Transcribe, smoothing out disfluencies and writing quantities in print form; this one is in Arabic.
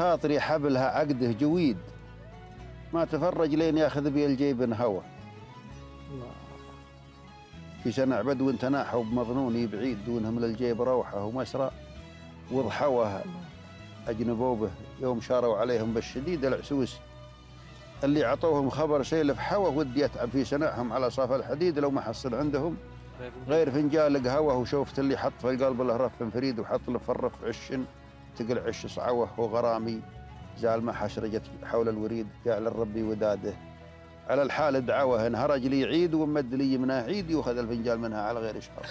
خاطري حبلها عقده جويد، ما تفرج لين ياخذ بي الجيب هوى. في سنع بدو تناحوا بمظنوني بعيد، دونهم للجيب روحه ومسرى، وضحوها أجنبوا به يوم شاروا عليهم بالشديد العسوس، اللي عطوهم خبر سيلف حوى، ودي أتعب في سنعهم على صاف الحديد، لو ما حصل عندهم غير فنجال قهوة. وشوفت اللي حط في القلب له رف فريد، وحط له في الرف عش تقل عش صعوه، وغرامي زال ما حشرجت حول الوريد، جعل الربي وداده على الحال دعوه، انهرج لي عيد ومد لي منها عيد، وخذ الفنجال منها على غير شهر.